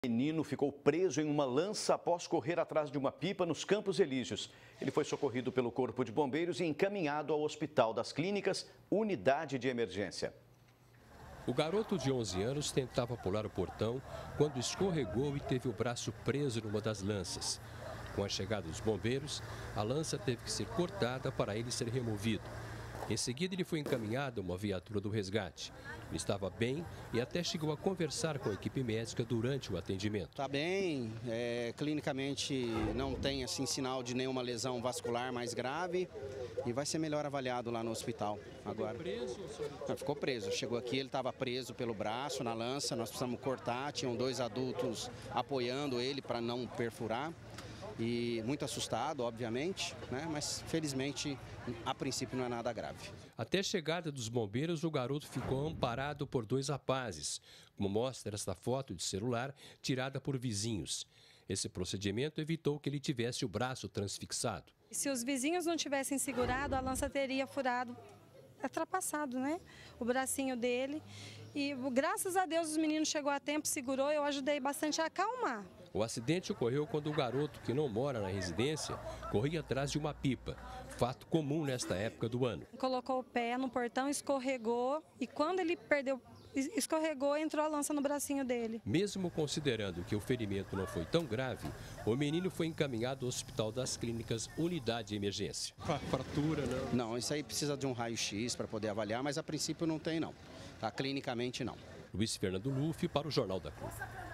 O menino ficou preso em uma lança após correr atrás de uma pipa nos Campos Elíseos. Ele foi socorrido pelo Corpo de Bombeiros e encaminhado ao Hospital das Clínicas, unidade de emergência. O garoto de 11 anos tentava pular o portão quando escorregou e teve o braço preso numa das lanças. Com a chegada dos bombeiros, a lança teve que ser cortada para ele ser removido. Em seguida, ele foi encaminhado a uma viatura do resgate. Ele estava bem e até chegou a conversar com a equipe médica durante o atendimento. Está bem, clinicamente não tem assim, sinal de nenhuma lesão vascular mais grave e vai ser melhor avaliado lá no hospital agora. Ficou preso. Chegou aqui, ele estava preso pelo braço, na lança, nós precisamos cortar, tinham 2 adultos apoiando ele para não perfurar. E muito assustado, obviamente, né? Mas felizmente, a princípio, não é nada grave. Até a chegada dos bombeiros, o garoto ficou amparado por 2 rapazes, como mostra esta foto de celular tirada por vizinhos. Esse procedimento evitou que ele tivesse o braço transfixado. Se os vizinhos não tivessem segurado, a lança teria furado, ultrapassado, né? O bracinho dele. E graças a Deus os meninos chegou a tempo, segurou, eu ajudei bastante a acalmar. O acidente ocorreu quando o garoto, que não mora na residência, corria atrás de uma pipa, fato comum nesta época do ano. Colocou o pé no portão, escorregou e quando ele escorregou, entrou a lança no bracinho dele. Mesmo considerando que o ferimento não foi tão grave, o menino foi encaminhado ao Hospital das Clínicas, unidade de emergência. Fratura, não? Não, isso aí precisa de um raio-x para poder avaliar, mas a princípio não tem não. Tá? Clinicamente não. Luiz Fernando Luff para o Jornal da Cruz.